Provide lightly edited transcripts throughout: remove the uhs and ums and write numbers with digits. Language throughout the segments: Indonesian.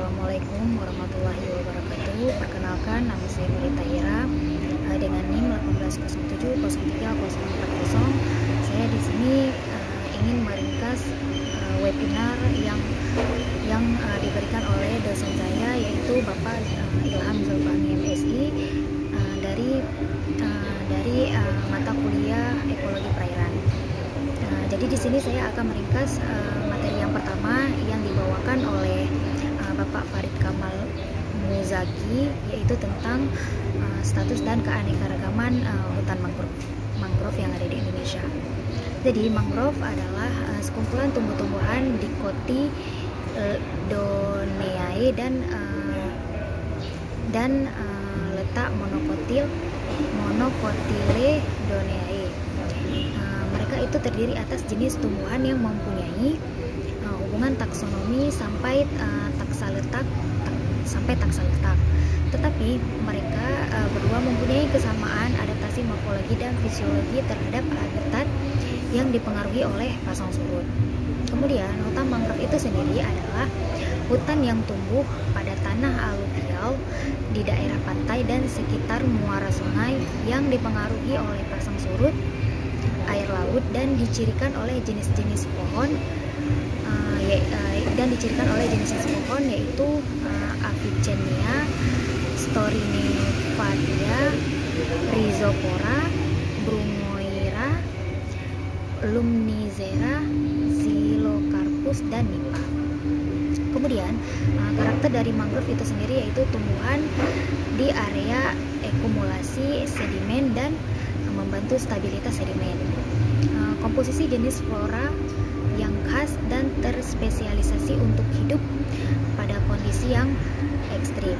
Assalamualaikum warahmatullahi wabarakatuh. Perkenalkan, nama saya Nurita Ira dengan NIM 180703040. Saya di sini ingin meringkas webinar yang diberikan oleh dosen saya, yaitu Bapak Ilham Zulfani MSI dari mata kuliah Ekologi Perairan. Jadi di sini saya akan meringkas materi yang pertama yang dibawakan oleh Bapak Farid Kamal Muzaki, yaitu tentang status dan keanekaragaman hutan mangrove yang ada di Indonesia. Jadi mangrove adalah sekumpulan tumbuh-tumbuhan Dicotyledoneae dan letak Monocotyledoneae. Mereka itu terdiri atas jenis tumbuhan yang mempunyai hubungan taksonomi sampai taksa letak. Tetapi mereka berdua mempunyai kesamaan adaptasi morfologi dan fisiologi terhadap habitat yang dipengaruhi oleh pasang surut. Kemudian hutan mangrove itu sendiri adalah hutan yang tumbuh pada tanah aluvial di daerah pantai dan sekitar muara sungai yang dipengaruhi oleh pasang surut air laut dan dicirikan oleh jenis-jenis pohon yaitu Avicennia, Storinifatia, Rhizopora, Brumoira, Lumnizera, Xylocarpus, dan Nipah. Kemudian karakter dari mangrove itu sendiri yaitu tumbuhan di area akumulasi sedimen dan membantu stabilitas sedimen. Komposisi jenis flora yang khas dan terspesialisasi untuk hidup pada kondisi yang ekstrim.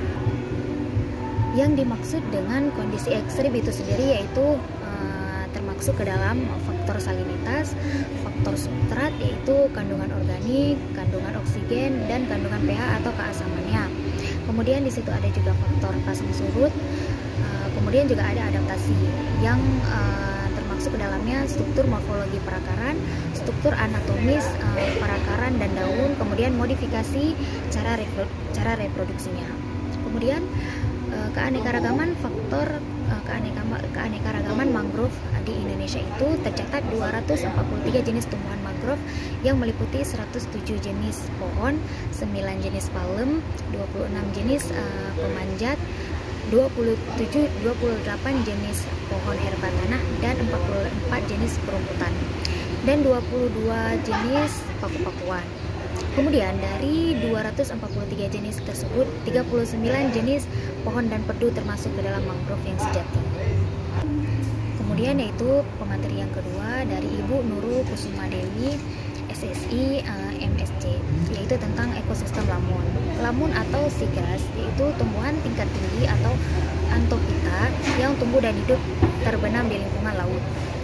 Yang dimaksud dengan kondisi ekstrim itu sendiri yaitu termasuk ke dalam faktor salinitas, faktor substrat yaitu kandungan organik, kandungan oksigen, dan kandungan pH atau keasamannya. Kemudian di situ ada juga faktor pasang surut. Kemudian juga ada adaptasi yang termasuk ke dalamnya struktur morfologi perakaran, struktur anatomis perakaran dan daun, kemudian modifikasi cara reproduksinya. Kemudian keanekaragaman keanekaragaman mangrove di Indonesia itu tercatat 243 jenis tumbuhan mangrove yang meliputi 107 jenis pohon, 9 jenis palem, 26 jenis pemanjat, 28 jenis pohon herba tanah dan 44 jenis perumputan dan 22 jenis paku-pakuan. Kemudian dari 243 jenis tersebut 39 jenis pohon dan perdu termasuk ke dalam mangrove yang sejati. Kemudian yaitu pemateri yang kedua dari Ibu Nurul Kusuma Dewi SSI MSc, yaitu tentang ekosistem lamun. Lamun atau seagrass yaitu tumbuhan tingkat tinggi atau Anthophyta yang tumbuh dan hidup terbenam di lingkungan laut.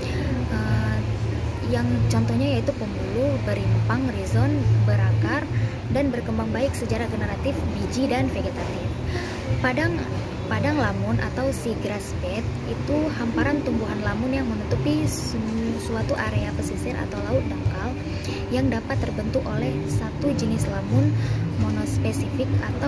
Yang contohnya yaitu pembuluh, berimpang, rhizon, berakar, dan berkembang baik secara generatif, biji, dan vegetatif. Padang lamun atau seagrass bed itu hamparan tumbuhan lamun yang menutupi suatu area pesisir atau laut dangkal yang dapat terbentuk oleh satu jenis lamun monospesifik atau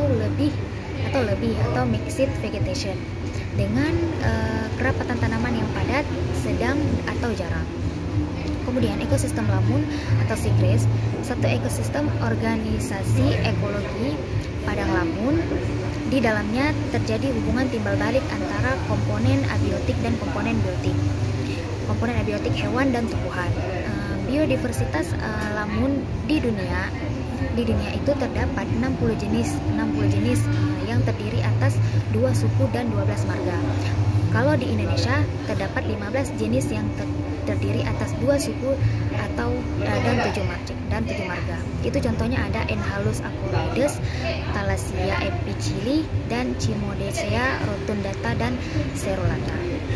mixed vegetation dengan kerapatan tanaman yang padat, sedang, atau jarang. Kemudian ekosistem lamun atau seagrass, satu ekosistem organisasi ekologi padang lamun. Di dalamnya terjadi hubungan timbal balik antara komponen abiotik dan komponen biotik. Komponen abiotik hewan dan tumbuhan. Biodiversitas lamun di dunia itu terdapat 60 jenis yang terdiri atas 2 suku dan 12 marga. Kalau di Indonesia terdapat 15 jenis yang terdiri atas 2 suku dan 7 marga. Itu contohnya ada Enhalus acorides, Thalassia epicili, dan Cimodacea rotundata dan Cerulata.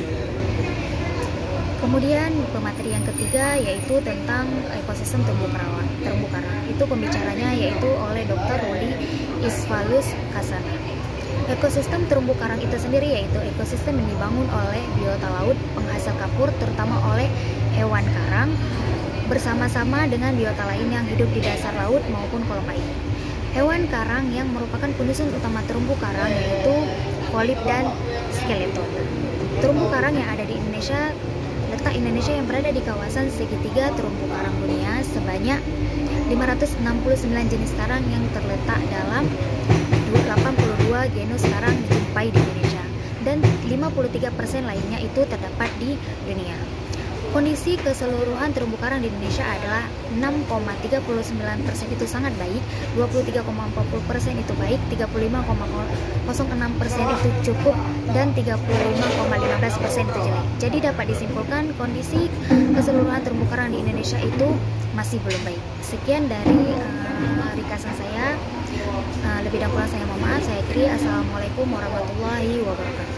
Kemudian pemateri yang ketiga yaitu tentang ekosistem terumbu karang. Itu pembicaranya yaitu oleh Dr. Ruli Isvalus Kasana. Ekosistem terumbu karang itu sendiri yaitu ekosistem yang dibangun oleh biota laut penghasil kapur terutama oleh hewan karang bersama-sama dengan biota lain yang hidup di dasar laut maupun kolom air. hewan karang yang merupakan penyusun utama terumbu karang yaitu polip dan skeleton. Terumbu karang yang ada di Indonesia, letak Indonesia yang berada di kawasan segitiga terumbu karang dunia sebanyak 569 jenis karang yang terletak dalam 82 genus karang dijumpai di Indonesia dan 53% lainnya itu terdapat di dunia. Kondisi keseluruhan terumbu karang di Indonesia adalah 6,39% itu sangat baik, 23,40% itu baik, 35,06% itu cukup, dan 35,15% itu jelek. Jadi dapat disimpulkan kondisi keseluruhan terumbu karang di Indonesia itu masih belum baik. Sekian dari ringkasan saya. Lebih dan kurang saya mohon maaf. Saya akhiri. Assalamualaikum warahmatullahi wabarakatuh.